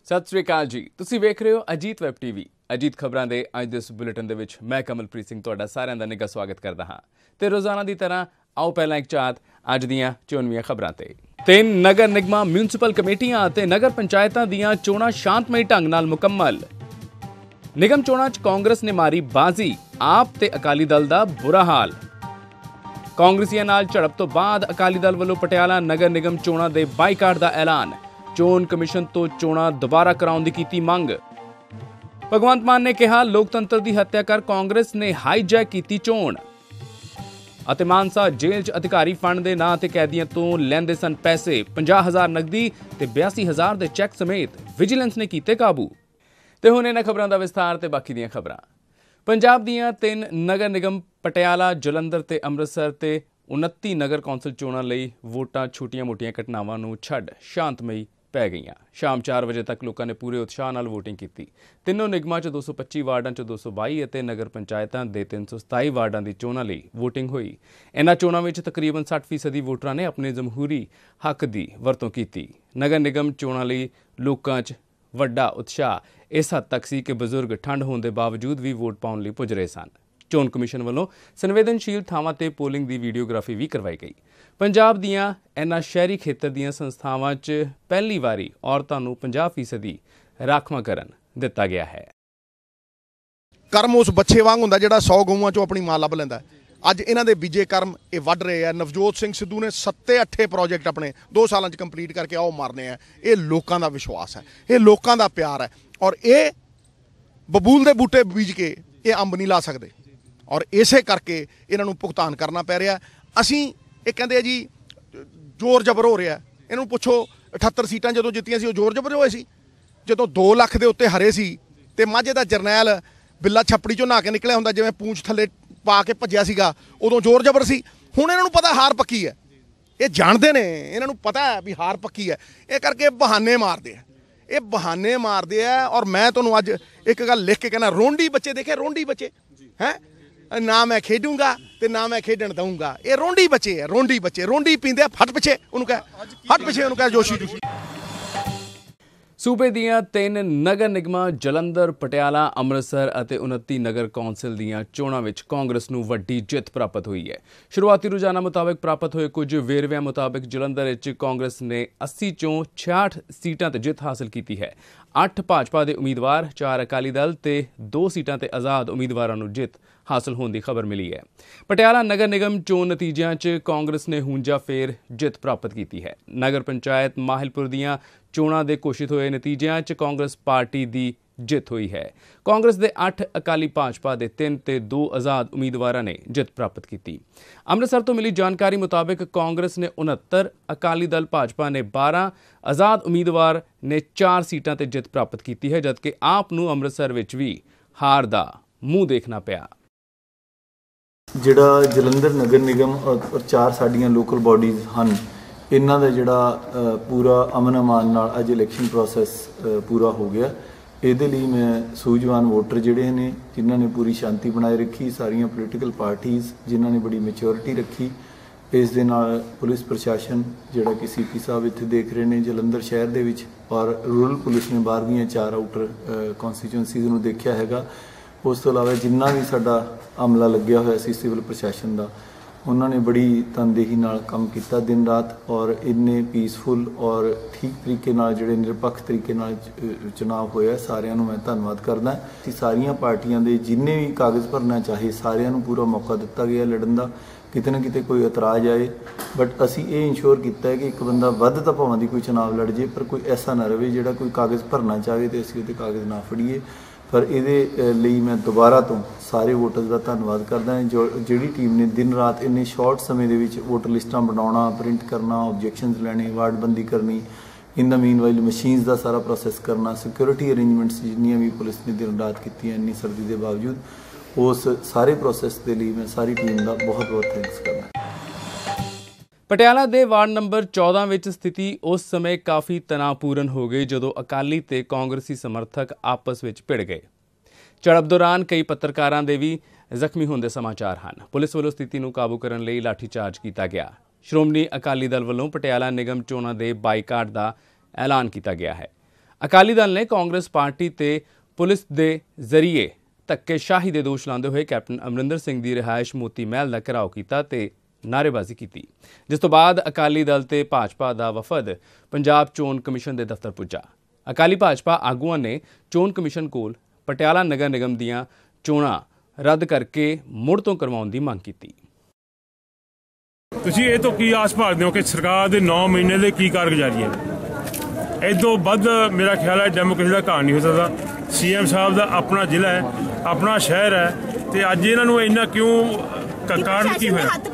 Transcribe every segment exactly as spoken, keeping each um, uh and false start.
सत श्री अकाल जी, तुसीं वेख रहे हो अजीत वैब टीवी। अजीत खबरां दे अज दे इस बुलेटिन दे विच मैं कमलप्रीत सिंह तुहाडा सारिआं दा निੱਘਾ स्वागत करदा हां ते रोज़ाना दी तरह आओ पहलां एक झात अज दीआं चोणवीआं खबरां ते। ਤਿੰਨ नगर निगमां म्यूनसिपल कमेटियां ते नगर पंचायतां दीआं चोणां शांतमई ढंग नाल मुकम्मल। निगम चोणां च कांग्रेस ने मारी बाजी, आप ते अकाली दल दा बुरा हाल। कांग्रेसियां नाल झड़प तो बाद अकाली दल वल्लों पटियाला नगर निगम चोणां दे बाईकाट दा ऐलान। चोण कमिशन तो चोणां दोबारा कराउण दी कीती मंग। भगवंत मान ने कहा लोकतंत्र दी हत्या कर कांग्रेस ने हाईजैक कीती चोण। ਅਤੇ ਮਾਨਸਾ ਜੇਲ੍ਹ 'ਚ ਅਧਿਕਾਰੀ ਫੰਡ ਦੇ ਨਾਂ ਤੇ ਕੈਦੀਆਂ ਤੋਂ ਲੈਂਦੇ ਸਨ ਪੈਸੇ, ਪੰਜਾਹ ਹਜ਼ਾਰ ਨਕਦੀ ਤੇ ਬਿਆਸੀ ਹਜ਼ਾਰ ਦੇ ਚੈੱਕ ਸਮੇਤ ਵਿਜੀਲੈਂਸ ਨੇ ਕੀਤੇ ਕਾਬੂ। ਤੇ ਹੁਣ ਇਹਨਾਂ ਖਬਰਾਂ ਦਾ ਵਿਸਥਾਰ ਤੇ ਬਾਕੀ ਦੀਆਂ ਖਬਰਾਂ। ਪੰਜਾਬ ਦੀਆਂ ਤਿੰਨ ਨਗਰ ਨਿਗਮ ਪਟਿਆਲਾ, ਜਲੰਧਰ ਤੇ ਅੰਮ੍ਰਿਤਸਰ ਤੇ ਉਨੱਤੀ ਨਗਰ ਕੌਂਸਲ ਚੋਣਾਂ ਲਈ ਵੋਟਾਂ ਛੋਟੀਆਂ-ਮੋਟੀਆਂ ਘਟਨਾਵਾਂ ਨੂੰ ਛੱਡ ਸ਼ਾਂਤਮਈ ਪੈ ਗਈਆਂ। ਸ਼ਾਮ ਚਾਰ ਵਜੇ ਤੱਕ ਲੋਕਾਂ ਨੇ ਪੂਰੇ ਉਤਸ਼ਾਹ ਨਾਲ ਵੋਟਿੰਗ ਕੀਤੀ। ਤਿੰਨੋਂ ਨਿਗਮਾਂ 'ਚ ਦੋ ਸੌ ਪੱਚੀ ਵਾਰਡਾਂ 'ਚ ਦੋ ਸੌ ਬਾਈ ਅਤੇ ਨਗਰ ਪੰਚਾਇਤਾਂ ਦੇ ਤਿੰਨ ਸੌ ਸਤਾਈ ਵਾਰਡਾਂ ਦੀ ਚੋਣਾਂ ਲਈ ਵੋਟਿੰਗ ਹੋਈ। ਇਨ੍ਹਾਂ ਚੋਣਾਂ ਵਿੱਚ ਤਕਰੀਬਨ ਸੱਠ ਫੀਸਦੀ ਵੋਟਰਾਂ ਨੇ ਆਪਣੇ ਜਮਹੂਰੀ ਹੱਕ ਦੀ ਵਰਤੋਂ ਕੀਤੀ। ਨਗਰ ਨਿਗਮ ਚੋਣਾਂ ਲਈ ਲੋਕਾਂ 'ਚ ਵੱਡਾ ਉਤਸ਼ਾਹ ਇਸ ਹੱਦ ਤੱਕ ਸੀ ਕਿ ਬਜ਼ੁਰਗ ਠੰਡ ਹੋਣ ਦੇ ਬਾਵਜੂਦ ਵੀ ਵੋਟ ਪਾਉਣ ਲਈ ਪੁੱਜ ਰਹੇ ਸਨ। ਚੋਣ ਕਮਿਸ਼ਨ ਵੱਲੋਂ ਸੰਵੇਦਨਸ਼ੀਲ ਥਾਵਾਂ ਤੇ ਪੋਲਿੰਗ ਦੀ ਵੀਡੀਓਗ੍ਰਾਫੀ ਵੀ ਕਰਵਾਈ ਗਈ। ਪੰਜਾਬ ਦੀਆਂ ਇਨ੍ਹਾਂ ਸ਼ਹਿਰੀ ਖੇਤਰ ਦੀਆਂ ਸੰਸਥਾਵਾਂ 'ਚ ਪਹਿਲੀ ਵਾਰੀ ਔਰਤਾਂ ਨੂੰ ਪੰਜਾਹ ਫੀਸਦੀ ਰਾਖਵਾਂਕਰਨ ਦਿੱਤਾ ਗਿਆ ਹੈ। ਕਰਮ ਉਸ ਬੱਚੇ ਵਾਂਗ ਹੁੰਦਾ ਜਿਹੜਾ ਸੌ ਗਊਆਂ 'ਚੋਂ ਆਪਣੀ ਮਾਂ ਲੱਭ ਲੈਂਦਾ। ਅੱਜ ਇਹਨਾਂ ਦੇ ਬੀਜੇ ਕਰਮ ਇਹ ਵੱਢ ਰਹੇ ਆ। ਨਵਜੋਤ ਸਿੰਘ ਸਿੱਧੂ ਨੇ ਸੱਤੇ ਅੱਠੇ ਪ੍ਰੋਜੈਕਟ ਆਪਣੇ ਦੋ ਸਾਲਾਂ 'ਚ ਕੰਪਲੀਟ ਕਰਕੇ ਆਓ ਮਾਰਨੇ ਆ। ਇਹ ਲੋਕਾਂ ਦਾ ਵਿਸ਼ਵਾਸ ਹੈ, ਇਹ ਲੋਕਾਂ ਦਾ ਪਿਆਰ ਹੈ। ਔਰ ਇਹ ਬਬੂਲ ਦੇ ਬੂਟੇ ਬੀਜ ਕੇ ਇਹ ਅੰਬ ਨਹੀਂ ਲਾ ਸਕਦੇ ਔਰ ਇਸੇ ਕਰਕੇ ਇਹਨਾਂ ਨੂੰ ਭੁਗਤਾਨ ਕਰਨਾ ਪੈ ਰਿਹਾ। ਅਸੀਂ ਇਹ ਕਹਿੰਦੇ ਆ ਜੀ ਜ਼ੋਰ ਜ਼ਬਰ ਹੋ ਰਿਹਾ। ਇਹਨਾਂ ਨੂੰ ਪੁੱਛੋ ਅਠੱਤਰ ਸੀਟਾਂ ਜਦੋਂ ਜਿੱਤੀਆਂ ਸੀ ਉਹ ਜ਼ੋਰ ਜ਼ਬਰ ਹੋਏ ਸੀ? ਜਦੋਂ ਦੋ ਲੱਖ ਦੇ ਉੱਤੇ ਹਰੇ ਸੀ ਤੇ ਮਾਝੇ ਦਾ ਜਰਨੈਲ ਬਿੱਲਾ ਛੱਪੜੀ 'ਚੋਂ ਨਹਾ ਕੇ ਨਿਕਲਿਆ ਹੁੰਦਾ, ਜਿਵੇਂ ਪੂੰਛ ਥੱਲੇ ਪਾ ਕੇ ਭੱਜਿਆ ਸੀਗਾ, ਉਦੋਂ ਜ਼ੋਰ ਜ਼ਬਰ ਸੀ। ਹੁਣ ਇਹਨਾਂ ਨੂੰ ਪਤਾ ਹਾਰ ਪੱਕੀ ਹੈ, ਇਹ ਜਾਣਦੇ ਨੇ, ਇਹਨਾਂ ਨੂੰ ਪਤਾ ਹੈ ਵੀ ਹਾਰ ਪੱਕੀ ਹੈ। ਇਹ ਕਰਕੇ ਬਹਾਨੇ ਮਾਰਦੇ ਆ, ਇਹ ਬਹਾਨੇ ਮਾਰਦੇ ਆ। ਔਰ ਮੈਂ ਤੁਹਾਨੂੰ ਅੱਜ ਇੱਕ ਗੱਲ ਲਿਖ ਕੇ ਕਹਿਣਾ, ਰੋਂਡੀ ਬੱਚੇ ਦੇਖੇ, ਰੋਂਡੀ ਬੱਚੇ ਹੈ ਨਾ ਮੈਂ ਖੇਡੂੰਗਾ ਤੇ ਨਾ ਮੈਂ ਖੇਡਣ ਦਊਂਗਾ। ਇਹ ਰੋਂਡੀ ਬੱਚੇ ਆ, ਰੋਂਡੀ ਬੱਚੇ ਰੋਂਡੀ ਪੀਂਦੇ ਆ। ਫਟ ਪਿੱਛੇ ਉਹਨੂੰ ਕਹਿ, ਫਟ ਪਿੱਛੇ ਉਹਨੂੰ ਕਹਿ ਜੋਸ਼ੀ ਜੋਸ਼ੀ। ਸੂਬੇ ਦੀਆਂ ਤਿੰਨ ਨਗਰ ਨਿਗਮਾਂ ਜਲੰਧਰ, ਪਟਿਆਲਾ, ਅੰਮ੍ਰਿਤਸਰ ਅਤੇ ਉਨੱਤੀ ਨਗਰ ਕੌਂਸਲ ਦੀਆਂ ਚੋਣਾਂ ਵਿੱਚ ਕਾਂਗਰਸ ਨੂੰ ਵੱਡੀ ਜਿੱਤ ਪ੍ਰਾਪਤ ਹੋਈ ਹੈ। ਸ਼ੁਰੂਆਤੀ ਰੁਝਾਨਾਂ ਮੁਤਾਬਕ ਪ੍ਰਾਪਤ ਹੋਏ ਕੁਝ ਵੇਰਵਿਆਂ ਮੁਤਾਬਕ ਜਲੰਧਰ ਵਿੱਚ ਕਾਂਗਰਸ ਨੇ ਅੱਸੀ ਚੋਂ ਛਿਆਹਠ ਸੀਟਾਂ ਤੇ ਜਿੱਤ ਹਾਸਲ ਕੀਤੀ ਹੈ। ਅੱਠ ਭਾਜਪਾ ਦੇ ਉਮੀਦਵਾਰ, ਚਾਰ ਅਕਾਲੀ ਦਲ ਤੇ ਦੋ ਸੀਟਾਂ ਤੇ ਆਜ਼ਾਦ ਉਮੀਦਵਾਰਾਂ ਨੂੰ ਜਿੱਤ ਹਾਸਲ ਹੋਣ ਦੀ ਖਬਰ ਮਿਲੀ ਹੈ। ਪਟਿਆਲਾ ਨਗਰ ਨਿਗਮ ਚੋਣ ਨਤੀਜਿਆਂ 'ਚ ਕਾਂਗਰਸ ਨੇ ਹੁੰਜਾ ਫੇਰ ਜਿੱਤ ਪ੍ਰਾਪਤ ਕੀਤੀ ਹੈ। ਨਗਰ ਪੰਚਾਇਤ ਮਾਹਿਲਪੁਰ ਦੀਆਂ ਚੋਣਾਂ ਦੇ ਘੋਸ਼ਿਤ ਹੋਏ ਨਤੀਜਿਆਂ 'ਚ ਕਾਂਗਰਸ ਪਾਰਟੀ ਦੀ ਜਿੱਤ ਹੋਈ ਹੈ। ਕਾਂਗਰਸ ਦੇ ਅੱਠ, ਅਕਾਲੀ ਭਾਜਪਾ ਦੇ ਤਿੰਨ ਤੇ ਦੋ ਆਜ਼ਾਦ ਉਮੀਦਵਾਰਾਂ ਨੇ ਜਿੱਤ ਪ੍ਰਾਪਤ ਕੀਤੀ। ਅੰਮ੍ਰਿਤਸਰ ਤੋਂ ਮਿਲੀ ਜਾਣਕਾਰੀ ਮੁਤਾਬਕ ਕਾਂਗਰਸ ਨੇ ਉਨੱਤਰ, ਅਕਾਲੀ ਦਲ ਭਾਜਪਾ ਨੇ ਬਾਰਾਂ, ਆਜ਼ਾਦ ਉਮੀਦਵਾਰ ਨੇ ਚਾਰ ਸੀਟਾਂ ਤੇ ਜਿੱਤ ਪ੍ਰਾਪਤ ਕੀਤੀ ਹੈ, ਜਦਕਿ ਆਪ ਨੂੰ ਅੰਮ੍ਰਿਤਸਰ ਵਿੱਚ ਵੀ ਹਾਰ ਦਾ ਮੂੰਹ ਦੇਖਣਾ ਪਿਆ। ਜਿਹੜਾ ਜਲੰਧਰ ਨਗਰ ਨਿਗਮ ਔਰ ਚਾਰ ਸਾਡੀਆਂ ਲੋਕਲ ਬਾਡੀਜ਼ ਹਨ, ਇਹਨਾਂ ਦਾ ਜਿਹੜਾ ਪੂਰਾ ਅਮਨ ਅਮਾਨ ਨਾਲ ਅੱਜ ਇਲੈਕਸ਼ਨ ਪ੍ਰੋਸੈਸ ਪੂਰਾ ਹੋ ਗਿਆ। ਇਹਦੇ ਲਈ ਮੈਂ ਸੂਝਵਾਨ ਵੋਟਰ ਜਿਹੜੇ ਨੇ ਜਿਨ੍ਹਾਂ ਨੇ ਪੂਰੀ ਸ਼ਾਂਤੀ ਬਣਾਏ ਰੱਖੀ, ਸਾਰੀਆਂ ਪੋਲੀਟੀਕਲ ਪਾਰਟੀਜ਼ ਜਿਨ੍ਹਾਂ ਨੇ ਬੜੀ ਮੈਚੋਰਿਟੀ ਰੱਖੀ, ਇਸ ਦੇ ਨਾਲ ਪੁਲਿਸ ਪ੍ਰਸ਼ਾਸਨ ਜਿਹੜਾ ਕਿ ਸੀ ਪੀ ਸਾਹਿਬ ਇੱਥੇ ਦੇਖ ਰਹੇ ਨੇ ਜਲੰਧਰ ਸ਼ਹਿਰ ਦੇ ਵਿੱਚ, ਔਰ ਰੂਰਲ ਪੁਲਿਸ ਨੇ ਬਾਹਰ ਦੀਆਂ ਚਾਰ ਆਊਟਰ ਕੌਂਸਟੀਚੁਐਂਸੀਜ਼ ਨੂੰ ਦੇਖਿਆ ਹੈਗਾ। ਉਸ ਤੋਂ ਇਲਾਵਾ ਜਿੰਨਾ ਵੀ ਸਾਡਾ ਅਮਲਾ ਲੱਗਿਆ ਹੋਇਆ ਸੀ ਸਿਵਲ ਪ੍ਰਸ਼ਾਸਨ ਦਾ, ਉਹਨਾਂ ਨੇ ਬੜੀ ਤਨਦੇਹੀ ਨਾਲ ਕੰਮ ਕੀਤਾ ਦਿਨ ਰਾਤ, ਔਰ ਇੰਨੇ ਪੀਸਫੁਲ ਔਰ ਠੀਕ ਤਰੀਕੇ ਨਾਲ ਜਿਹੜੇ ਨਿਰਪੱਖ ਤਰੀਕੇ ਨਾਲ ਚੁਣਾਵ ਹੋਇਆ। ਸਾਰਿਆਂ ਨੂੰ ਮੈਂ ਧੰਨਵਾਦ ਕਰਦਾ ਕਿ ਸਾਰੀਆਂ ਪਾਰਟੀਆਂ ਦੇ ਜਿੰਨੇ ਵੀ ਕਾਗਜ਼ ਭਰਨਾ ਚਾਹੇ ਸਾਰਿਆਂ ਨੂੰ ਪੂਰਾ ਮੌਕਾ ਦਿੱਤਾ ਗਿਆ ਲੜਨ ਦਾ। ਕਿਤੇ ਨਾ ਕਿਤੇ ਕੋਈ ਇਤਰਾਜ਼ ਆਏ, ਬਟ ਅਸੀਂ ਇਹ ਇੰਸ਼ੋਰ ਕੀਤਾ ਹੈ ਕਿ ਇੱਕ ਬੰਦਾ ਵੱਧ ਤਾਂ ਭਾਵਾਂ ਦੀ ਕੋਈ ਚੁਣਾਵ ਲੜ ਜੇ, ਪਰ ਕੋਈ ਐਸਾ ਨਾ ਰਹੇ ਜਿਹੜਾ ਕੋਈ ਕਾਗਜ਼ ਭਰਨਾ ਚਾਹੇ ਤੇ ਅਸੀਂ ਉਹਦੇ ਕਾਗਜ਼ ਨਾ ਫੜੀਏ। ਪਰ ਇਹਦੇ ਲਈ ਮੈਂ ਦੁਬਾਰਾ ਤੋਂ ਸਾਰੇ ਵੋਟਰਸ ਦਾ ਧੰਨਵਾਦ ਕਰਦਾ ਜੋ ਜਿਹੜੀ ਟੀਮ ਨੇ ਦਿਨ ਰਾਤ ਇੰਨੇ ਸ਼ਾਰਟ ਸਮੇਂ ਦੇ ਵਿੱਚ ਵੋਟਰ ਲਿਸਟਾਂ ਬਣਾਉਣਾ, ਪ੍ਰਿੰਟ ਕਰਨਾ, ਓਬਜੈਕਸ਼ਨਸ ਲੈਣੇ, ਵਾਰਡਬੰਦੀ ਕਰਨੀ, ਇਨ ਦਾ ਮੀਨ ਵਾਈਲ ਮਸ਼ੀਨਸ ਦਾ ਸਾਰਾ ਪ੍ਰੋਸੈਸ ਕਰਨਾ, ਸਿਕਿਉਰਿਟੀ ਅਰੇਂਜਮੈਂਟਸ ਜਿੰਨੀਆਂ ਵੀ ਪੁਲਿਸ ਨੇ ਦਿਨ ਰਾਤ ਕੀਤੀਆਂ ਇੰਨੀ ਸਰਦੀ ਦੇ ਬਾਵਜੂਦ, ਉਸ ਸਾਰੇ ਪ੍ਰੋਸੈਸ ਦੇ ਲਈ ਮੈਂ ਸਾਰੀ ਟੀਮ ਦਾ ਬਹੁਤ ਬਹੁਤ ਥੈਂਕਸ ਕਰਦਾ। ਪਟਿਆਲਾ ਦੇ ਵਾਰਡ ਨੰਬਰ ਚੌਦਾਂ ਵਿੱਚ ਸਥਿਤੀ ਉਸ ਸਮੇਂ ਕਾਫੀ ਤਣਾਅਪੂਰਨ ਹੋ ਗਈ ਜਦੋਂ ਅਕਾਲੀ ਤੇ ਕਾਂਗਰਸੀ ਸਮਰਥਕ ਆਪਸ ਵਿੱਚ ਭਿੜ ਗਏ। ਝੜਪ ਦੌਰਾਨ ਕਈ ਪੱਤਰਕਾਰਾਂ ਦੇ ਵੀ ਜ਼ਖਮੀ ਹੋਣ ਦੇ ਸਮਾਚਾਰ ਹਨ। ਪੁਲਿਸ ਵੱਲੋਂ ਸਥਿਤੀ ਨੂੰ ਕਾਬੂ ਕਰਨ ਲਈ ਲਾਠੀਚਾਰਜ ਕੀਤਾ ਗਿਆ। ਸ਼੍ਰੋਮਣੀ ਅਕਾਲੀ ਦਲ ਵੱਲੋਂ ਪਟਿਆਲਾ ਨਿਗਮ ਚੋਣਾਂ ਦੇ ਬਾਈਕਾਟ ਦਾ ਐਲਾਨ ਕੀਤਾ ਗਿਆ ਹੈ। ਅਕਾਲੀ ਦਲ ਨੇ ਕਾਂਗਰਸ ਪਾਰਟੀ ਤੇ ਪੁਲਿਸ ਦੇ ਜ਼ਰੀਏ ਧੱਕੇਸ਼ਾਹੀ ਦੇ ਦੋਸ਼ ਲਾਉਂਦੇ ਹੋਏ ਕੈਪਟਨ ਅਮਰਿੰਦਰ ਸਿੰਘ ਦੀ ਰਿਹਾਇਸ਼ ਮੋਤੀ ਮਹਿਲ ਦਾ ਘਿਰਾਓ ਕੀਤਾ ਤੇ ਨਾਅਰੇਬਾਜ਼ੀ ਕੀਤੀ, ਜਿਸ ਤੋਂ ਬਾਅਦ ਅਕਾਲੀ ਦਲ ਤੇ ਭਾਜਪਾ ਦਾ ਵਫਦ ਪੰਜਾਬ ਚੋਣ ਕਮਿਸ਼ਨ ਦੇ ਦਫ਼ਤਰ ਪੁੱਜਾ। ਅਕਾਲੀ ਭਾਜਪਾ ਆਗੂਆਂ ਨੇ ਚੋਣ ਕਮਿਸ਼ਨ ਕੋਲ ਪਟਿਆਲਾ ਨਗਰ ਨਿਗਮ ਦੀਆਂ ਚੋਣਾਂ ਰੱਦ ਕਰਕੇ ਮੁੜ ਤੋਂ ਕਰਵਾਉਣ ਦੀ ਮੰਗ ਕੀਤੀ। ਤੁਸੀਂ ਇਹ ਤੋਂ ਕੀ ਆਸ ਭਾਲਦੇ ਹੋ ਕਿ ਸਰਕਾਰ ਦੇ ਨੌ ਮਹੀਨੇ ਦੇ ਕੀ ਕਾਰਗੁਜ਼ਾਰੀ ਹੈ? ਇਹ ਤੋਂ ਵੱਧ ਮੇਰਾ ਖਿਆਲ ਹੈ ਡੈਮੋਕ੍ਰੇਸੀ ਦਾ ਘਾਣ ਨਹੀਂ ਹੋ ਸਕਦਾ। ਸੀਐਮ ਸਾਹਿਬ ਦਾ ਆਪਣਾ ਜ਼ਿਲ੍ਹਾ ਹੈ, ਆਪਣਾ ਸ਼ਹਿਰ ਹੈ, ਤੇ ਅੱਜ ਇਹਨਾਂ ਨੂੰ ਇੰਨਾ ਕਿਉਂ ਕਾਰਨ ਕੀ ਹੋਇਆ ਹੈ?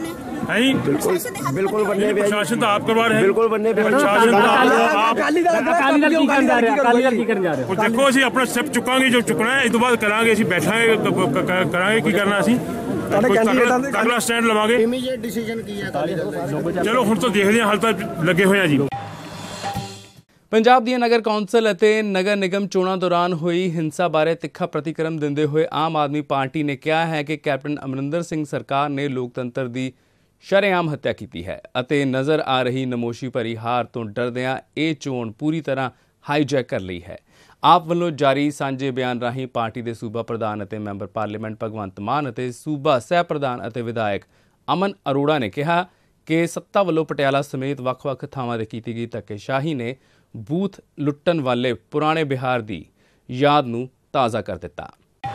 ਬਿਲਕੁਲ ਬੰਨੇ ਪ੍ਰਸ਼ਾਸਨ ਤਾਂ ਆਪ ਕਰਵਾ ਰਿਹਾ, ਬਿਲਕੁਲ ਬੰਨੇ ਪ੍ਰਸ਼ਾਸਨ ਤਾਂ ਅਕਾਲੀ ਦਲ ਅਕਾਲੀ ਦਲ ਕੀ ਕਰਨ ਜਾ ਰਿਹਾ ਅਕਾਲੀ ਦਲ ਕੀ ਕਰਨ ਜਾ ਰਿਹਾ ਦੇਖੋ ਅਸੀਂ ਆਪਣਾ ਸਟੈਪ ਚੁੱਕਾਂਗੇ, ਜੋ ਚੁੱਕਣਾ ਹੈ ਇਸ ਤੋਂ ਬਾਅਦ ਕਰਾਂਗੇ। ਅਸੀਂ ਬੈਠਾਂਗੇ, ਕਰਾਂਗੇ ਕੀ ਕਰਨਾ, ਅਸੀਂ ਅਗਲਾ ਸਟੈਂਡ ਲਵਾਂਗੇ। ਇਮੀਡੀਏਟ ਡਿਸੀਜਨ ਕੀ ਹੈ ਅਕਾਲੀ ਦਲ ਦਾ? ਚਲੋ ਹੁਣ ਤਾਂ ਦੇਖਦੇ ਹਾਂ, ਹਾਲ ਤਾਂ ਲੱਗੇ ਹੋਏ ਆ ਜੀ। ਪੰਜਾਬ ਦੀਆਂ ਨਗਰ ਕੌਂਸਲ ਅਤੇ ਨਗਰ ਨਿਗਮ ਚੋਣਾਂ ਦੌਰਾਨ ਹੋਈ ਹਿੰਸਾ ਬਾਰੇ ਤਿੱਖਾ ਪ੍ਰਤੀਕਰਮ ਦਿੰਦੇ ਹੋਏ ਆਮ ਆਦਮੀ ਪਾਰਟੀ ਨੇ ਕਿਹਾ ਹੈ ਕਿ ਕੈਪਟਨ ਅਮਰਿੰਦਰ ਸਿੰਘ ਸਰਕਾਰ ਨੇ ਲੋਕਤੰਤਰ ਦੀ ਸ਼ਰੇਆਮ ਹੱਤਿਆ ਕੀਤੀ ਹੈ ਅਤੇ ਨਜ਼ਰ ਆ ਰਹੀ ਨਮੋਸ਼ੀ ਭਰੀ ਹਾਰ ਤੋਂ ਡਰਦਿਆਂ ਇਹ ਚੋਣ ਪੂਰੀ ਤਰ੍ਹਾਂ ਹਾਈਜੈਕ ਕਰ ਲਈ ਹੈ। ਆਪ ਵੱਲੋਂ ਜਾਰੀ ਸਾਂਝੇ ਬਿਆਨ ਰਾਹੀਂ ਪਾਰਟੀ ਦੇ ਸੂਬਾ ਪ੍ਰਧਾਨ ਅਤੇ ਮੈਂਬਰ ਪਾਰਲੀਮੈਂਟ ਭਗਵੰਤ ਮਾਨ ਅਤੇ ਸੂਬਾ ਸਹਿ ਪ੍ਰਧਾਨ ਅਤੇ ਵਿਧਾਇਕ ਅਮਨ ਅਰੋੜਾ ਨੇ ਕਿਹਾ ਕਿ ਸੱਤਾ ਵੱਲੋਂ ਪਟਿਆਲਾ ਸਮੇਤ ਵੱਖ-ਵੱਖ ਥਾਵਾਂ ਤੇ ਕੀਤੀ ਗਈ ਧੱਕੇਸ਼ਾਹੀ ਨੇ ਬੂਥ ਲੁੱਟਣ ਵਾਲੇ ਪੁਰਾਣੇ ਬਿਹਾਰ ਦੀ ਯਾਦ ਨੂੰ ਤਾਜ਼ਾ ਕਰ ਦਿੱਤਾ।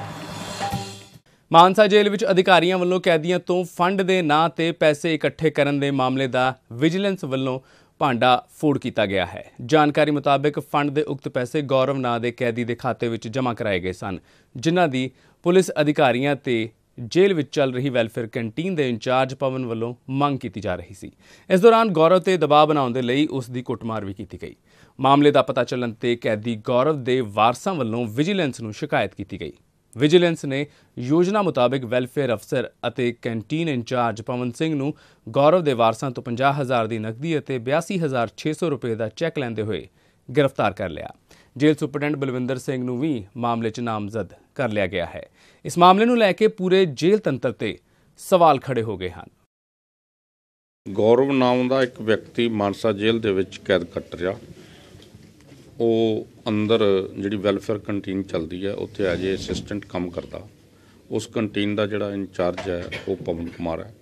ਮਾਨਸਾ ਜੇਲ੍ਹ ਵਿੱਚ ਅਧਿਕਾਰੀਆਂ ਵੱਲੋਂ ਕੈਦੀਆਂ ਤੋਂ ਫੰਡ ਦੇ ਨਾਂ ਤੇ ਪੈਸੇ ਇਕੱਠੇ ਕਰਨ ਦੇ ਮਾਮਲੇ ਦਾ ਵਿਜੀਲੈਂਸ ਵੱਲੋਂ ਭਾਂਡਾ ਫੋੜ ਕੀਤਾ ਗਿਆ ਹੈ। ਜਾਣਕਾਰੀ ਮੁਤਾਬਕ ਫੰਡ ਦੇ ਉਕਤ ਪੈਸੇ ਗੌਰਵ ਨਾਂ ਦੇ ਕੈਦੀ ਦੇ ਖਾਤੇ ਵਿੱਚ ਜਮ੍ਹਾਂ ਕਰਾਏ ਗਏ ਸਨ, ਜਿਨ੍ਹਾਂ ਦੀ ਪੁਲਿਸ ਅਧਿਕਾਰੀਆਂ ਤੇ ਜੇਲ੍ਹ ਵਿੱਚ ਚੱਲ ਰਹੀ ਵੈਲਫੇਅਰ ਕੈਂਟੀਨ ਦੇ ਇੰਚਾਰਜ ਪਵਨ ਵੱਲੋਂ ਮੰਗ ਕੀਤੀ ਜਾ ਰਹੀ ਸੀ। ਇਸ ਦੌਰਾਨ ਗੌਰਵ ਤੇ ਦਬਾਅ ਬਣਾਉਣ ਦੇ ਲਈ ਉਸ ਦੀ ਕੁੱਟਮਾਰ ਵੀ ਕੀਤੀ ਗਈ। ਮਾਮਲੇ ਦਾ ਪਤਾ ਚੱਲਣ ਤੇ ਕੈਦੀ ਗੌਰਵ ਦੇ ਵਾਰਸਾਂ ਵੱਲੋਂ ਵਿਜੀਲੈਂਸ ਨੂੰ ਸ਼ਿਕਾਇਤ ਕੀਤੀ ਗਈ। ਵਿਜੀਲੈਂਸ ਨੇ ਯੋਜਨਾ ਮੁਤਾਬਕ ਵੈਲਫੇਅਰ ਅਫਸਰ ਅਤੇ ਕੈਂਟੀਨ ਇੰਚਾਰਜ ਪਵਨ ਸਿੰਘ ਨੂੰ ਗੌਰਵ ਦੇ ਵਾਰਸਾਂ ਤੋਂ ਪੰਜਾਹ ਹਜ਼ਾਰ ਦੀ ਨਕਦੀ ਅਤੇ ਬਿਆਸੀ ਹਜ਼ਾਰ ਛੇ ਸੌ ਰੁਪਏ ਦਾ ਚੈੱਕ ਲੈਂਦੇ ਹੋਏ ਗ੍ਰਿਫਤਾਰ ਕਰ ਲਿਆ। ਜੇਲ੍ਹ ਸੁਪਰਡੈਂਟ ਬਲਵਿੰਦਰ ਸਿੰਘ ਨੂੰ ਵੀ ਮਾਮਲੇ 'ਚ ਨਾਮਜ਼ਦ ਕਰ ਲਿਆ ਗਿਆ ਹੈ। ਇਸ ਮਾਮਲੇ ਨੂੰ ਲੈ ਕੇ ਪੂਰੇ ਜੇਲ੍ਹ ਤੰਤਰ ਤੇ ਸਵਾਲ ਖੜੇ ਹੋ ਗਏ ਹਨ। ਗੌਰਵ ਨਾਮ ਦਾ ਇੱਕ ਵਿਅਕਤੀ ਮਾਨਸਾ ਜੇਲ੍ਹ ਦੇ ਵਿੱਚ ਕੈਦ ਕੱਟ ਰਿਹਾ। ਉਹ ਅੰਦਰ ਜਿਹੜੀ ਵੈਲਫੇਅਰ ਕੰਟੀਨ ਚੱਲਦੀ ਹੈ ਉੱਥੇ ਐਜ ਏ ਅਸਿਸਟੈਂਟ ਕੰਮ ਕਰਦਾ। ਉਸ ਕੰਟੀਨ ਦਾ ਜਿਹੜਾ ਇੰਚਾਰਜ ਹੈ ਉਹ ਪਵਨ ਕੁਮਾਰ ਹੈ।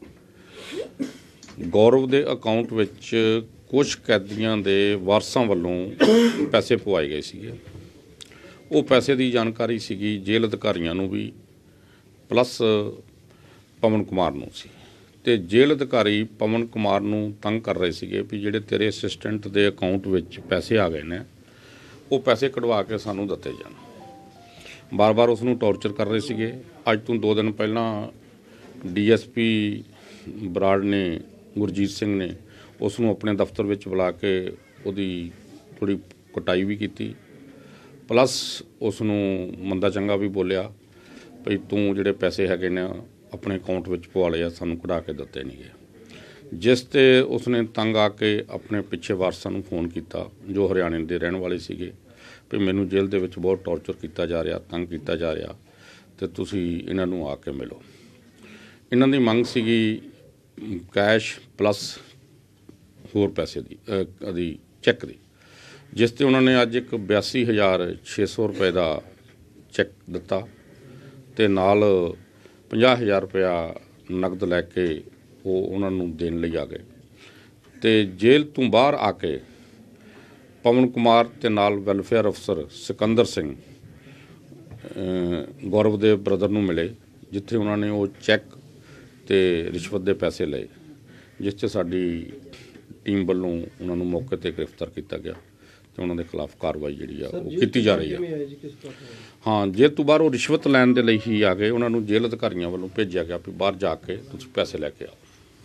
ਗੌਰਵ ਦੇ ਅਕਾਊਂਟ ਵਿੱਚ ਕੁਝ ਕੈਦੀਆਂ ਦੇ ਵਾਰਸਾਂ ਵੱਲੋਂ ਪੈਸੇ ਪਵਾਏ ਗਏ ਸੀਗੇ। ਉਹ ਪੈਸੇ ਦੀ ਜਾਣਕਾਰੀ ਸੀਗੀ ਜੇਲ੍ਹ ਅਧਿਕਾਰੀਆਂ ਨੂੰ ਵੀ ਪਲੱਸ ਪਵਨ ਕੁਮਾਰ ਨੂੰ ਸੀ, ਅਤੇ ਜੇਲ੍ਹ ਅਧਿਕਾਰੀ ਪਵਨ ਕੁਮਾਰ ਨੂੰ ਤੰਗ ਕਰ ਰਹੇ ਸੀਗੇ ਵੀ ਜਿਹੜੇ ਤੇਰੇ ਅਸਿਸਟੈਂਟ ਦੇ ਅਕਾਊਂਟ ਵਿੱਚ ਪੈਸੇ ਆ ਗਏ ਨੇ ਉਹ ਪੈਸੇ ਕਢਵਾ ਕੇ ਸਾਨੂੰ ਦਿੱਤੇ ਜਾਣ। ਬਾਰ-ਬਾਰ ਉਸ ਨੂੰ ਟੌਰਚਰ ਕਰ ਰਹੇ ਸੀਗੇ। ਅੱਜ ਤੋਂ ਦੋ ਦਿਨ ਪਹਿਲਾਂ ਡੀ ਐਸ ਪੀ ਬਰਾੜ ਨੇ ਗੁਰਜੀਤ ਸਿੰਘ ਨੇ ਉਸ ਨੂੰ ਆਪਣੇ ਦਫ਼ਤਰ ਵਿੱਚ ਬੁਲਾ ਕੇ ਉਹਦੀ ਥੋੜ੍ਹੀ ਕੁਟਾਈ ਵੀ ਕੀਤੀ, ਪਲੱਸ ਉਸ ਨੂੰ ਮੰਦਾ ਚੰਗਾ ਵੀ ਬੋਲਿਆ ਭਈ ਤੂੰ ਜਿਹੜੇ ਪੈਸੇ ਹੈਗੇ ਨੇ ਆਪਣੇ ਅਕਾਊਂਟ ਵਿੱਚ ਪਵਾ ਲਏ ਆ, ਸਾਨੂੰ ਕਢਾ ਕੇ ਦਿੱਤੇ ਨਹੀਂ ਗਏ। ਜਿਸ 'ਤੇ ਉਸਨੇ ਤੰਗ ਆ ਕੇ ਆਪਣੇ ਪਿੱਛੇ ਵਾਰਸਾਂ ਨੂੰ ਫੋਨ ਕੀਤਾ ਜੋ ਹਰਿਆਣੇ ਦੇ ਰਹਿਣ ਵਾਲੇ ਸੀਗੇ ਵੀ ਮੈਨੂੰ ਜੇਲ੍ਹ ਦੇ ਵਿੱਚ ਬਹੁਤ ਟੌਰਚਰ ਕੀਤਾ ਜਾ ਰਿਹਾ, ਤੰਗ ਕੀਤਾ ਜਾ ਰਿਹਾ, ਅਤੇ ਤੁਸੀਂ ਇਹਨਾਂ ਨੂੰ ਆ ਕੇ ਮਿਲੋ। ਇਹਨਾਂ ਦੀ ਮੰਗ ਸੀਗੀ ਕੈਸ਼ ਪਲੱਸ ਹੋਰ ਪੈਸੇ ਦੀ ਉਹਦੀ ਚੈੱਕ ਦੀ, ਜਿਸ 'ਤੇ ਉਹਨਾਂ ਨੇ ਅੱਜ ਇੱਕ ਬਿਆਸੀ ਹਜ਼ਾਰ ਛੇ ਸੌ ਰੁਪਏ ਦਾ ਚੈੱਕ ਦਿੱਤਾ ਅਤੇ ਨਾਲ ਪੰਜਾਹ ਹਜ਼ਾਰ ਰੁਪਇਆ ਨਕਦ ਲੈ ਕੇ ਉਹ ਉਹਨਾਂ ਨੂੰ ਦੇਣ ਲਈ ਆ ਗਏ। ਅਤੇ ਜੇਲ੍ਹ ਤੋਂ ਬਾਹਰ ਆ ਕੇ ਪਵਨ ਕੁਮਾਰ ਅਤੇ ਨਾਲ ਵੈਲਫੇਅਰ ਅਫਸਰ ਸਿਕੰਦਰ ਸਿੰਘ ਗੌਰਵ ਦੇ ਬ੍ਰਦਰ ਨੂੰ ਮਿਲੇ, ਜਿੱਥੇ ਉਹਨਾਂ ਨੇ ਉਹ ਚੈੱਕ ਅਤੇ ਰਿਸ਼ਵਤ ਦੇ ਪੈਸੇ ਲਏ, ਜਿਸ 'ਚ ਸਾਡੀ ਟੀਮ ਵੱਲੋਂ ਉਹਨਾਂ ਨੂੰ ਮੌਕੇ 'ਤੇ ਗ੍ਰਿਫਤਾਰ ਕੀਤਾ ਗਿਆ ਅਤੇ ਉਹਨਾਂ ਦੇ ਖਿਲਾਫ ਕਾਰਵਾਈ ਜਿਹੜੀ ਆ ਉਹ ਕੀਤੀ ਜਾ ਰਹੀ ਹੈ। ਹਾਂ, ਜੇਲ੍ਹ ਤੋਂ ਬਾਹਰ ਉਹ ਰਿਸ਼ਵਤ ਲੈਣ ਦੇ ਲਈ ਹੀ ਆ ਗਏ। ਉਹਨਾਂ ਨੂੰ ਜੇਲ੍ਹ ਅਧਿਕਾਰੀਆਂ ਵੱਲੋਂ ਭੇਜਿਆ ਗਿਆ ਵੀ ਬਾਹਰ ਜਾ ਕੇ ਤੁਸੀਂ ਪੈਸੇ ਲੈ ਕੇ ਆਓ।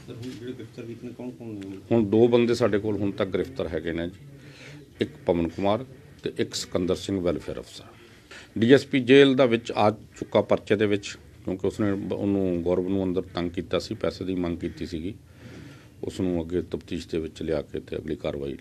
ਹੁਣ ਦੋ ਬੰਦੇ ਸਾਡੇ ਕੋਲ ਹੁਣ ਤੱਕ ਗ੍ਰਿਫਤਾਰ ਹੈਗੇ ਨੇ ਜੀ, ਇੱਕ ਪਵਨ ਕੁਮਾਰ ਅਤੇ ਇੱਕ ਸਿਕੰਦਰ ਸਿੰਘ ਵੈਲਫੇਅਰ ਅਫਸਰ। ਡੀ ਐਸ ਪੀ ਜੇਲ੍ਹ ਦਾ ਵਿੱਚ ਆ ਚੁੱਕਾ ਪਰਚੇ ਦੇ ਵਿੱਚ, ਕਿਉਂਕਿ ਉਸਨੇ ਉਹਨੂੰ ਗੌਰਵ ਨੂੰ ਅੰਦਰ ਤੰਗ ਕੀਤਾ ਸੀ, ਪੈਸੇ ਦੀ ਮੰਗ ਕੀਤੀ ਸੀਗੀ। ਉਸ ਨੂੰ ਅੱਗੇ ਤਫਤੀਸ਼ ਦੇ ਵਿੱਚ ਲਿਆ ਕੇ ਅਤੇ ਅਗਲੀ ਕਾਰਵਾਈ।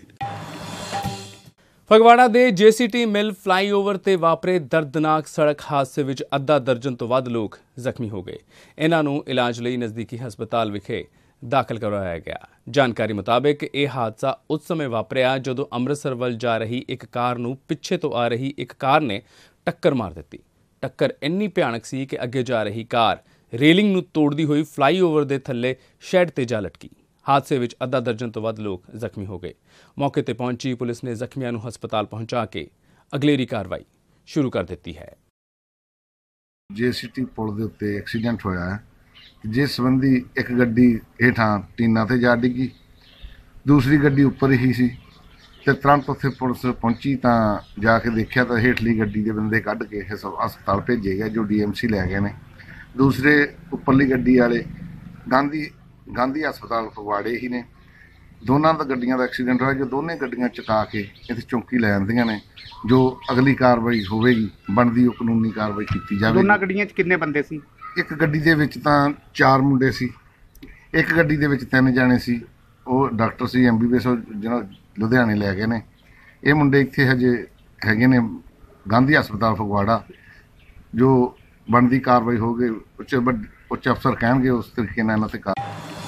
ਫਗਵਾੜਾ ਦੇ ਜੇ ਸੀ ਟੀ ਮਿਲ ਫਲਾਈਓਵਰ ਤੇ ਵਾਪਰੇ ਦਰਦਨਾਕ ਸੜਕ ਹਾਦਸੇ ਵਿੱਚ ਅੱਧਾ ਦਰਜਨ ਤੋਂ ਵੱਧ ਲੋਕ ਜ਼ਖਮੀ ਹੋ ਗਏ। ਇਹਨਾਂ ਨੂੰ ਇਲਾਜ ਲਈ ਨਜ਼ਦੀਕੀ ਹਸਪਤਾਲ ਵਿਖੇ ਦਾਖਲ ਕਰਵਾਇਆ ਗਿਆ। ਜਾਣਕਾਰੀ ਮੁਤਾਬਕ ਇਹ ਹਾਦਸਾ ਉਸ ਸਮੇਂ ਵਾਪਰਿਆ ਜਦੋਂ ਅੰਮ੍ਰਿਤਸਰ ਵੱਲ ਜਾ ਰਹੀ ਇੱਕ ਕਾਰ ਨੂੰ ਪਿੱਛੇ ਤੋਂ ਆ ਰਹੀ ਇੱਕ ਕਾਰ ਨੇ ਟੱਕਰ ਮਾਰ ਦਿੱਤੀ। ਟੱਕਰ ਇੰਨੀ ਭਿਆਨਕ ਸੀ ਕਿ ਅੱਗੇ ਜਾ ਰਹੀ ਕਾਰ ਰੇਲਿੰਗ ਨੂੰ ਤੋੜਦੀ ਹੋਈ ਫਲਾਈਓਵਰ ਦੇ ਥੱਲੇ ਸ਼ੈੱਡ ਤੇ ਜਾ ਲਟਕੀ। ਹਾਦਸੇ ਵਿੱਚ ਅੱਧਾ ਦਰਜਨ ਤੋਂ ਵੱਧ ਲੋਕ ਜ਼ਖਮੀ ਹੋ ਗਏ। ਮੌਕੇ ਤੇ ਪਹੁੰਚੀ ਪੁਲਿਸ ਨੇ ਜ਼ਖਮੀਆਂ ਨੂੰ ਹਸਪਤਾਲ ਪਹੁੰਚਾ ਕੇ ਅਗਲੇਰੀ ਕਾਰਵਾਈ ਸ਼ੁਰੂ ਕਰ ਦਿੱਤੀ ਹੈ। ਜੇਸੀਟੀ ਪੁਲ ਦੇ ਉੱਤੇ ਐਕਸੀਡੈਂਟ ਹੋਇਆ ਹੈ, ਜਿਸ ਸੰਬੰਧੀ ਇੱਕ ਗੱਡੀ ਹੇਠਾਂ ਟੀਨਾਂ ਤੇ ਜਾ ਡਿੱਗੀ, ਦੂਸਰੀ ਗੱਡੀ ਉੱਪਰ ਹੀ ਸੀ ਤੇ ਤੁਰੰਤ ਉੱਥੇ ਪੁਲਿਸ ਪਹੁੰਚੀ ਤਾਂ ਜਾ ਕੇ ਦੇਖਿਆ ਤਾਂ ਹੇਠਲੀ ਗੱਡੀ ਦੇ ਬੰਦੇ ਕੱਢ ਕੇ ਹਸਪਤਾਲ ਭੇਜੇ ਗਏ, ਜੋ ਡੀਐਮਸੀ ਲੈ ਗਏ ਨੇ। ਦੂਸਰੇ ਉੱਪਰਲੀ ਗੱਡੀ ਵਾਲੇ ਗਾਂਧੀ ਗਾਂਧੀ ਹਸਪਤਾਲ ਫਗਵਾੜੇ ਹੀ ਨੇ। ਦੋਨਾਂ ਦਾ ਗੱਡੀਆਂ ਦਾ ਐਕਸੀਡੈਂਟ ਹੋਇਆ, ਜੋ ਦੋਨੇ ਗੱਡੀਆਂ ਚੁਕਾ ਕੇ ਇੱਥੇ ਚੌਂਕੀ ਲੈ ਆਉਂਦੀਆਂ ਨੇ, ਜੋ ਅਗਲੀ ਕਾਰਵਾਈ ਹੋਵੇਗੀ, ਬਣਦੀ ਉਹ ਕਾਨੂੰਨੀ ਕਾਰਵਾਈ ਕੀਤੀ ਜਾਵੇਗੀ। ਦੋਨਾਂ ਗੱਡੀਆਂ 'ਚ ਕਿੰਨੇ ਬੰਦੇ ਸੀ? ਇੱਕ ਗੱਡੀ ਦੇ ਵਿੱਚ ਤਾਂ ਚਾਰ ਮੁੰਡੇ ਸੀ, ਇੱਕ ਗੱਡੀ ਦੇ ਵਿੱਚ ਤਿੰਨ ਜਾਣੇ ਸੀ। ਉਹ ਡਾਕਟਰ ਸੀ ਐਮਬੀਬੀਐਸ, ਜਿਹਨਾਂ ਲੁਧਿਆਣੇ ਲੈ ਗਏ ਨੇ। ਇਹ ਮੁੰਡੇ ਇੱਥੇ ਹਜੇ ਹੈਗੇ ਨੇ ਗਾਂਧੀ ਹਸਪਤਾਲ ਫਗਵਾੜਾ। ਜੋ ਬਣਦੀ ਕਾਰਵਾਈ ਹੋਵੇ ਉੱਚ ਉੱਚ ਅਫਸਰ ਕਹਿਣਗੇ, ਉਸ ਤਰੀਕੇ ਨਾਲ ਇਹਨਾਂ 'ਤੇ ਕਾਰ।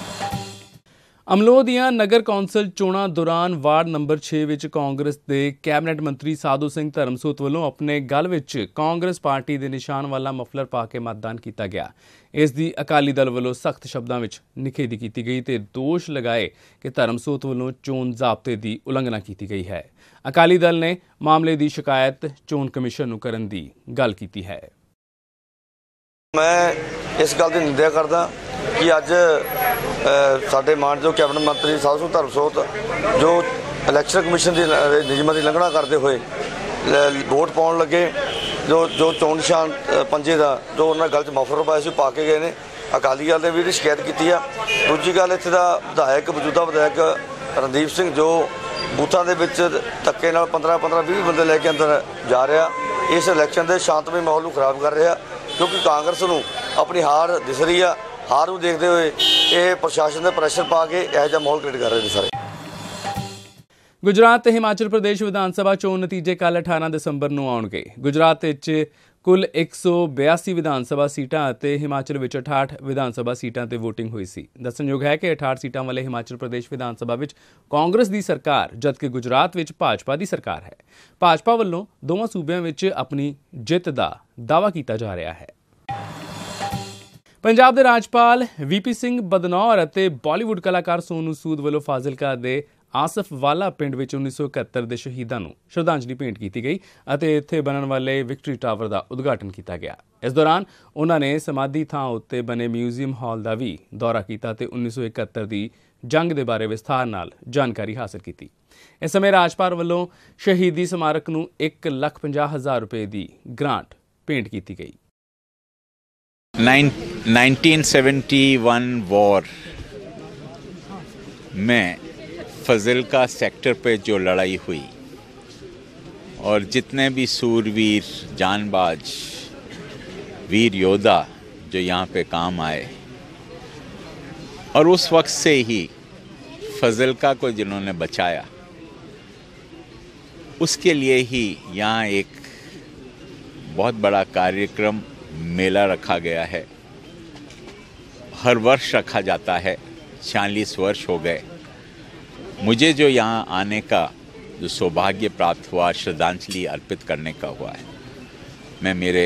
ਅਮਲੋਹ ਦੀਆਂ ਨਗਰ ਕੌਂਸਲ ਚੋਣਾਂ ਦੌਰਾਨ ਵਾਰਡ ਨੰਬਰ ਛੇ ਵਿੱਚ ਕਾਂਗਰਸ ਦੇ ਕੈਬਨਿਟ ਮੰਤਰੀ ਸਾਧੂ ਸਿੰਘ ਧਰਮਸੋਤ ਵੱਲੋਂ ਆਪਣੇ ਗਲ ਵਿੱਚ ਕਾਂਗਰਸ ਪਾਰਟੀ ਦੇ ਨਿਸ਼ਾਨ ਵਾਲਾ ਮਫਲਰ ਪਾ ਕੇ ਮਤਦਾਨ ਕੀਤਾ ਗਿਆ। ਇਸ ਦੀ ਅਕਾਲੀ ਦਲ ਵੱਲੋਂ ਸਖਤ ਸ਼ਬਦਾਂ ਵਿੱਚ ਨਿਖੇਧੀ ਕੀਤੀ ਗਈ ਤੇ ਦੋਸ਼ ਲਗਾਏ ਕਿ ਧਰਮਸੋਤ ਵੱਲੋਂ ਚੋਣ ਜ਼ਾਬਤੇ ਦੀ ਉਲੰਘਣਾ ਕੀਤੀ ਗਈ ਹੈ। ਅਕਾਲੀ ਦਲ ਨੇ ਮਾਮਲੇ ਦੀ ਸ਼ਿਕਾਇਤ ਚੋਣ ਕਮਿਸ਼ਨ ਨੂੰ ਕਰਨ ਦੀ ਗੱਲ ਕੀਤੀ ਹੈ। ਮੈਂ ਇਸ ਗੱਲ ਦੀ ਨਿੰਦਿਆ ਕਰਦਾ ਕਿ ਅੱਜ ਸਾਡੇ ਮਾਨਯੋਗ ਕੈਬਨਿਟ ਮੰਤਰੀ ਸਾਧੂ ਸਿੰਘ ਧਰਮਸੋਤ ਜੋ ਇਲੈਕਸ਼ਨ ਕਮਿਸ਼ਨ ਦੀ ਨਿਯਮਾਂ ਦੀ ਉਲੰਘਣਾ ਕਰਦੇ ਹੋਏ ਵੋਟ ਪਾਉਣ ਲੱਗੇ, ਜੋ ਜੋ ਚੋਣ ਨਿਸ਼ਾਨ ਪੰਜੇ ਦਾ ਜੋ ਉਹਨਾਂ ਗਲ 'ਚ ਮਫਲਰ ਪਾਇਆ ਸੀ ਪਾ ਕੇ ਗਏ ਨੇ। ਅਕਾਲੀ ਦਲ ਦੇ ਵੀ ਸ਼ਿਕਾਇਤ ਕੀਤੀ ਆ। ਦੂਜੀ ਗੱਲ, ਇੱਥੇ ਦਾ ਵਿਧਾਇਕ ਮੌਜੂਦਾ ਵਿਧਾਇਕ ਰਣਦੀਪ ਸਿੰਘ ਜੋ ਬੂਥਾਂ ਦੇ ਵਿੱਚ ਧੱਕੇ ਨਾਲ ਪੰਦਰਾਂ ਪੰਦਰਾਂ ਵੀਹ ਬੰਦੇ ਲੈ ਕੇ ਅੰਦਰ ਜਾ ਰਿਹਾ, ਇਸ ਇਲੈਕਸ਼ਨ ਦੇ ਸ਼ਾਂਤਮਈ ਮਾਹੌਲ ਨੂੰ ਖਰਾਬ ਕਰ ਰਿਹਾ, ਕਿਉਂਕਿ ਕਾਂਗਰਸ ਨੂੰ ਆਪਣੀ ਹਾਰ ਦਿਸ ਰਹੀ ਆ। ਹਾਰ ਨੂੰ ਦੇਖਦੇ ਹੋਏ ਇਹ ਪ੍ਰਸ਼ਾਸਨ ਦੇ ਪ੍ਰੈਸ਼ਰ ਪਾ ਕੇ ਇਹੋ ਜਿਹਾ ਮਾਹੌਲ ਕ੍ਰੀਏਟ ਕਰ ਰਹੇ ਨੇ ਸਾਰੇ। ਗੁਜਰਾਤ ਤੇ ਹਿਮਾਚਲ ਪ੍ਰਦੇਸ਼ ਵਿਧਾਨ ਸਭਾ ਚੋਣ ਨਤੀਜੇ ਕੱਲ੍ਹ ਅਠਾਰਾਂ ਦਸੰਬਰ ਨੂੰ ਆਉਣਗੇ। ਗੁਜਰਾਤ ਵਿੱਚ ਕੁੱਲ ਇੱਕ ਸੌ ਬਿਆਸੀ ਵਿਧਾਨ ਸਭਾ ਸੀਟਾਂ ਅਤੇ ਹਿਮਾਚਲ ਵਿੱਚ ਅਠਾਹਠ ਵਿਧਾਨ ਸਭਾ ਸੀਟਾਂ ਤੇ ਵੋਟਿੰਗ ਹੋਈ ਸੀ। ਦੱਸਣਯੋਗ ਹੈ ਕਿ ਅਠਾਹਠ ਸੀਟਾਂ ਵਾਲੇ ਹਿਮਾਚਲ ਪ੍ਰਦੇਸ਼ ਵਿਧਾਨ ਸਭਾ ਵਿੱਚ ਕਾਂਗਰਸ ਦੀ ਸਰਕਾਰ, ਜਦਕਿ ਗੁਜਰਾਤ ਵਿੱਚ ਭਾਜਪਾ ਦੀ ਸਰਕਾਰ ਹੈ। ਭਾਜਪਾ ਵੱਲੋਂ ਦੋਵਾਂ ਸੂਬਿਆਂ ਵਿੱਚ ਆਪਣੀ ਜਿੱਤ ਦਾ ਦਾਅਵਾ ਕੀਤਾ ਜਾ ਰਿਹਾ ਹੈ। ਪੰਜਾਬ ਦੇ ਰਾਜਪਾਲ ਵੀਪੀ ਸਿੰਘ ਬਦਨੌਰ ਅਤੇ ਬਾਲੀਵੁੱਡ ਕਲਾਕਾਰ ਸੋਨੂ ਸੂਦ ਵੱਲੋਂ ਫਾਜ਼ਿਲਕਾ ਦੇ ਆਸਫ ਵਾਲਾ ਪਿੰਡ ਵਿੱਚ ਉੱਨੀ ਸੌ ਇਕਹੱਤਰ ਦੇ ਸ਼ਹੀਦਾਂ ਨੂੰ ਸ਼ਰਧਾਂਜਲੀ ਭੇਂਟ ਕੀਤੀ ਗਈ ਅਤੇ ਇੱਥੇ ਬਣਨ ਵਾਲੇ ਵਿਕਟਰੀ ਟਾਵਰ ਦਾ ਉਦਘਾਟਨ ਕੀਤਾ ਗਿਆ। ਇਸ ਦੌਰਾਨ ਉਹਨਾਂ ਨੇ ਸਮਾਧੀ ਥਾਂ ਉੱਤੇ ਬਣੇ ਮਿਊਜ਼ੀਅਮ ਹਾਲ ਦਾ ਵੀ ਦੌਰਾ ਕੀਤਾ ਤੇ ਉੱਨੀ ਸੌ ਇਕਹੱਤਰ ਦੀ ਜੰਗ ਦੇ ਬਾਰੇ ਵਿਸਥਾਰ ਨਾਲ ਜਾਣਕਾਰੀ ਹਾਸਲ ਕੀਤੀ। ਇਸ ਸਮੇਂ ਰਾਜਪਾਲ ਵੱਲੋਂ ਸ਼ਹੀਦੀ ਸਮਾਰਕ ਨੂੰ ਇੱਕ ਲੱਖ ਪੰਜਾਹ ਹਜ਼ਾਰ ਰੁਪਏ ਦੀ ਗ੍ਰਾਂਟ ਭੇਂਟ ਕੀਤੀ ਗਈ। नाइनटीन सेवेंटी वन वॉर में फजिल्का सेक्टर पे जो लड़ाई हुई और जितने भी सूरवीर जानबाज वीर योद्धा जो यहाँ पे काम आए और उस वक्त से ही फजिल्का को जिन्होंने बचाया, उसके लिए ही यहाँ एक बहुत बड़ा कार्यक्रम मेला रखा गया है। हर वर्ष रखा जाता है, छियालीस वर्ष हो गए। मुझे जो यहाँ आने का जो सौभाग्य प्राप्त हुआ, श्रद्धांजलि अर्पित करने का हुआ है, मैं मेरे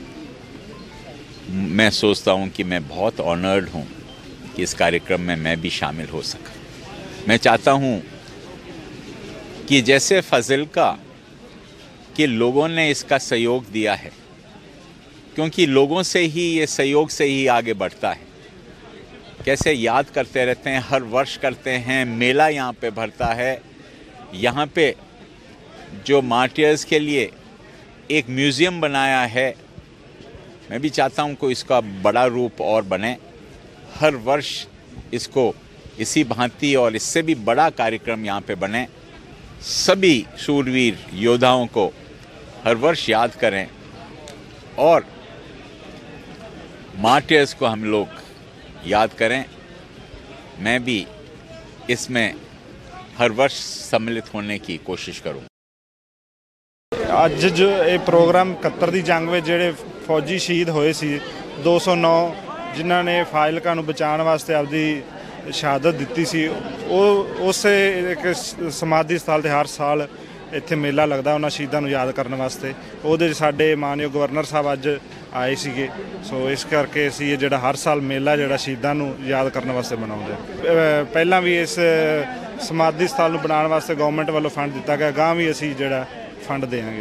मैं सोचता हूँ कि मैं बहुत ऑनर्ड हूँ कि इस कार्यक्रम में मैं भी शामिल हो सका। मैं चाहता हूँ कि जैसे फजिल्का के लोगों ने इसका सहयोग दिया है, क्योंकि लोगों से ही ये सहयोग से ही आगे बढ़ता है। कैसे याद करते रहते हैं, हर वर्ष करते हैं, मेला यहाँ पे भरता है। यहाँ पे जो मार्टियर्स के लिए एक म्यूज़ियम बनाया है, मैं भी चाहता हूँ कि इसका बड़ा रूप और बने। हर वर्ष इसको इसी भांति और इससे भी बड़ा कार्यक्रम यहाँ पे बने। सभी शूरवीर योद्धाओं को हर वर्ष याद करें और मार्टियर्स को हम लोग याद करें। मैं भी इसमें हर वर्ष सम्मिलित होने की कोशिश करूँ। ਅੱਜ ਜੋ ਇਹ ਪ੍ਰੋਗਰਾਮ ਇਕਹੱਤਰ ਦੀ ਜੰਗ ਵਿੱਚ ਜਿਹੜੇ ਫੌਜੀ ਸ਼ਹੀਦ ਹੋਏ ਸੀ ਦੋ ਸੌ ਨੌ, ਜਿਨ੍ਹਾਂ ਨੇ ਫਾਜ਼ਿਲਕਾ ਨੂੰ ਬਚਾਉਣ ਵਾਸਤੇ ਆਪਦੀ ਸ਼ਹਾਦਤ ਦਿੱਤੀ ਸੀ, ਉਹ ਉਸੇ ਇੱਕ ਸਮਾਧੀ ਸਥਲ ਤੇ ਹਰ ਸਾਲ ਇੱਥੇ ਮੇਲਾ ਲੱਗਦਾ ਉਹਨਾਂ ਸ਼ਹੀਦਾਂ ਨੂੰ ਯਾਦ ਕਰਨ ਵਾਸਤੇ। ਉਹਦੇ 'ਚ ਸਾਡੇ ਮਾਨਯੋਗ ਗਵਰਨਰ ਸਾਹਿਬ ਅੱਜ ਆਏ ਸੀਗੇ, ਸੋ ਇਸ ਕਰਕੇ ਅਸੀਂ ਇਹ ਜਿਹੜਾ ਹਰ ਸਾਲ ਮੇਲਾ ਜਿਹੜਾ ਸ਼ਹੀਦਾਂ ਨੂੰ ਯਾਦ ਕਰਨ ਵਾਸਤੇ ਮਨਾਉਂਦੇ। ਪਹਿਲਾਂ ਵੀ ਇਸ ਸਮਾਧੀ ਸਥਲ ਨੂੰ ਬਣਾਉਣ ਵਾਸਤੇ ਗਵਰਨਮੈਂਟ ਵੱਲੋਂ ਫੰਡ ਦਿੱਤਾ ਗਿਆ, ਅਗਾਂਹ ਵੀ ਅਸੀਂ ਜਿਹੜਾ ਫੰਡ ਦੇਵਾਂਗੇ।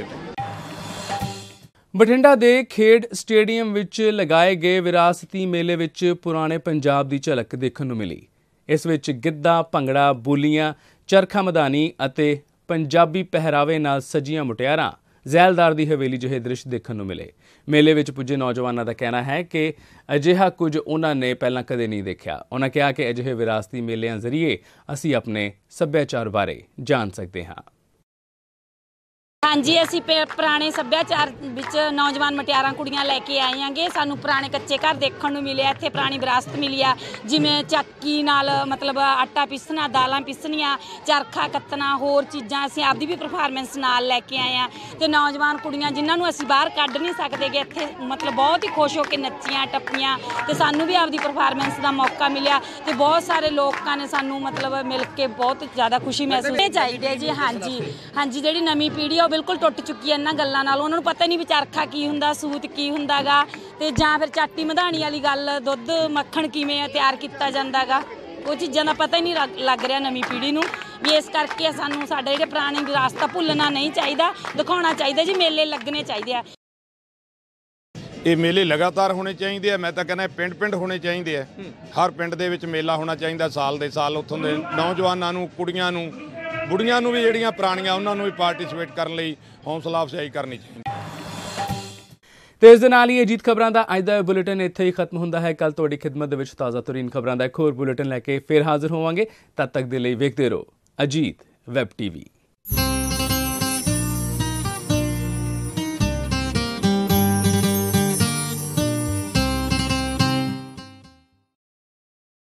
ਬਠਿੰਡਾ ਦੇ ਖੇਡ ਸਟੇਡੀਅਮ ਵਿੱਚ ਲਗਾਏ ਗਏ ਵਿਰਾਸਤੀ ਮੇਲੇ ਵਿੱਚ ਪੁਰਾਣੇ ਪੰਜਾਬ ਦੀ ਝਲਕ ਦੇਖਣ ਨੂੰ ਮਿਲੀ। ਇਸ ਵਿੱਚ ਗਿੱਧਾ, ਭੰਗੜਾ, ਬੋਲੀਆਂ, ਚਰਖਾ ਮਦਾਨੀ ਅਤੇ ਪੰਜਾਬੀ ਪਹਿਰਾਵੇ ਨਾਲ ਸਜੀਆਂ ਮੁਟਿਆਰਾਂ, ਜ਼ੈਲਦਾਰ ਦੀ ਹਵੇਲੀ ਜਿਹੇ ਦ੍ਰਿਸ਼ ਦੇਖਣ ਨੂੰ ਮਿਲੇ। ਮੇਲੇ ਵਿੱਚ ਪੁੱਜੇ ਨੌਜਵਾਨਾਂ ਦਾ ਕਹਿਣਾ ਹੈ ਕਿ ਅਜਿਹਾ ਕੁਝ ਉਹਨਾਂ ਨੇ ਪਹਿਲਾਂ ਕਦੇ ਨਹੀਂ ਦੇਖਿਆ। ਉਹਨਾਂ ਕਿਹਾ ਕਿ ਅਜਿਹੇ ਵਿਰਾਸਤੀ ਮੇਲਿਆਂ ਜ਼ਰੀਏ ਅਸੀਂ ਆਪਣੇ ਸੱਭਿਆਚਾਰ ਬਾਰੇ ਜਾਣ ਸਕਦੇ ਹਾਂ। ਹਾਂਜੀ, ਅਸੀਂ ਪੁਰਾਣੇ ਸੱਭਿਆਚਾਰ ਵਿੱਚ ਨੌਜਵਾਨ ਮਟਿਆਰਾਂ ਕੁੜੀਆਂ ਲੈ ਕੇ ਆਏ ਆਂਗੇ। ਸਾਨੂੰ ਪੁਰਾਣੇ ਕੱਚੇ ਘਰ ਦੇਖਣ ਨੂੰ ਮਿਲਿਆ, ਇੱਥੇ ਪੁਰਾਣੀ ਵਿਰਾਸਤ ਮਿਲੀ ਆ, ਜਿਵੇਂ ਚੱਕੀ ਨਾਲ ਮਤਲਬ ਆਟਾ ਪੀਸਣਾ, ਦਾਲਾਂ ਪੀਸਣੀਆਂ, ਚਰਖਾ ਕੱਤਣਾ, ਹੋਰ ਚੀਜ਼ਾਂ ਅਸੀਂ ਆਪਦੀ ਵੀ ਪਰਫਾਰਮੈਂਸ ਨਾਲ ਲੈ ਕੇ ਆਏ ਹਾਂ। ਅਤੇ ਨੌਜਵਾਨ ਕੁੜੀਆਂ ਜਿਨ੍ਹਾਂ ਨੂੰ ਅਸੀਂ ਬਾਹਰ ਕੱਢ ਨਹੀਂ ਸਕਦੇ ਗੇ, ਇੱਥੇ ਮਤਲਬ ਬਹੁਤ ਹੀ ਖੁਸ਼ ਹੋ ਕੇ ਨੱਚੀਆਂ ਟੱਪੀਆਂ ਅਤੇ ਸਾਨੂੰ ਵੀ ਆਪਦੀ ਪਰਫਾਰਮੈਂਸ ਦਾ ਮੌਕਾ ਮਿਲਿਆ ਅਤੇ ਬਹੁਤ ਸਾਰੇ ਲੋਕਾਂ ਨੇ ਸਾਨੂੰ ਮਤਲਬ ਮਿਲ ਕੇ ਬਹੁਤ ਜ਼ਿਆਦਾ ਖੁਸ਼ੀ ਮਹਿਸੂਸ ਚਾਹੀਦੀ ਜੀ। ਹਾਂਜੀ ਹਾਂਜੀ, ਜਿਹੜੀ ਨਵੀਂ ਪੀੜ੍ਹੀ ਆ ਉਹ ਬਿਲਕੁਲ ਟੁੱਟ ਚੁੱਕੀ ਹੈ ਇਹਨਾਂ ਗੱਲਾਂ ਨਾਲ। ਉਹਨਾਂ ਨੂੰ ਪਤਾ ਨਹੀਂ ਵੀ ਚਰਖਾ ਕੀ ਹੁੰਦਾ, ਸੂਤ ਕੀ ਹੁੰਦਾ ਗਾ, ਅਤੇ ਜਾਂ ਫਿਰ ਚਾਟੀ ਮਧਾਣੀ ਵਾਲੀ ਗੱਲ, ਦੁੱਧ ਮੱਖਣ ਕਿਵੇਂ ਤਿਆਰ ਕੀਤਾ ਜਾਂਦਾ ਗਾ, ਉਹ ਚੀਜ਼ਾਂ ਦਾ ਪਤਾ ਹੀ ਨਹੀਂ ਲੱਗ ਰਿਹਾ ਨਵੀਂ ਪੀੜ੍ਹੀ ਨੂੰ। ਵੀ ਇਸ ਕਰਕੇ ਸਾਨੂੰ ਸਾਡੇ ਜਿਹੜੇ ਪੁਰਾਣੀ ਵਿਰਾਸਤ ਭੁੱਲਣਾ ਨਹੀਂ ਚਾਹੀਦਾ, ਦਿਖਾਉਣਾ ਚਾਹੀਦਾ ਜੀ। ਮੇਲੇ ਲੱਗਣੇ ਚਾਹੀਦੇ ਆ। ਇਹ ਮੇਲੇ ਲਗਾਤਾਰ ਹੋਣੇ ਚਾਹੀਦੇ ਆ। ਮੈਂ ਤਾਂ ਕਹਿੰਦਾ ਪਿੰਡ ਪਿੰਡ ਹੋਣੇ ਚਾਹੀਦੇ ਆ। ਹਰ ਪਿੰਡ ਦੇ ਵਿੱਚ ਮੇਲਾ ਹੋਣਾ ਚਾਹੀਦਾ ਸਾਲ ਦੇ ਸਾਲ। ਉੱਥੋਂ ਦੇ ਨੌਜਵਾਨਾਂ ਨੂੰ, ਕੁੜੀਆਂ ਨੂੰ, ਬੁੜੀਆਂ ਨੂੰ ਵੀ ਜਿਹੜੀਆਂ ਪੁਰਾਣੀਆਂ ਉਹਨਾਂ ਨੂੰ ਵੀ ਪਾਰਟਿਸਿਪੇਟ ਕਰਨ ਲਈ ਹੌਸਲਾ ਅਫਜ਼ਾਈ ਕਰਨੀ ਚਾਹੀਦੀ। ਤੇ ਇਸ ਦੇ ਨਾਲ ਹੀ ਅਜੀਤ ਖਬਰਾਂ ਦਾ ਅੱਜ ਦਾ ਬੁਲੇਟਿਨ ਇੱਥੇ ਹੀ ਖਤਮ ਹੁੰਦਾ ਹੈ। ਕੱਲ੍ਹ ਤੁਹਾਡੀ ਖਿਦਮਤ ਦੇ ਵਿੱਚ ਤਾਜ਼ਾ ਤਰੀਨ ਖਬਰਾਂ ਦਾ ਇੱਕ ਹੋਰ ਬੁਲੇਟਿਨ ਲੈ ਕੇ ਫਿਰ ਹਾਜ਼ਰ ਹੋਵਾਂਗੇ। ਤਦ ਤੱਕ ਦੇ ਲਈ ਵੇਖਦੇ ਰਹੋ ਅਜੀਤ ਵੈਬ ਟੀਵੀ।